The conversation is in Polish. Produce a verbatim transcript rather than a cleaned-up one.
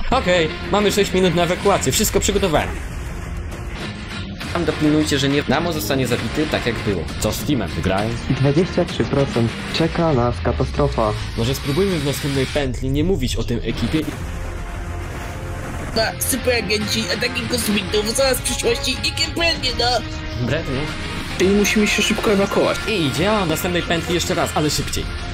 Okej, okay, mamy sześć minut na ewakuację, wszystko przygotowałem. Tam dopilnujcie, że nie Namo zostanie zabity tak jak było. Co z teamem, wygrają? dwadzieścia trzy procent. Czeka nas katastrofa. Może spróbujmy w następnej pętli nie mówić o tym ekipie. Na super agenci, ataki kosmitów, zaraz w przyszłości i kiepręgnie, no! Brednie. I musimy się szybko ewakuować. I idzie, a w następnej pętli jeszcze raz, ale szybciej.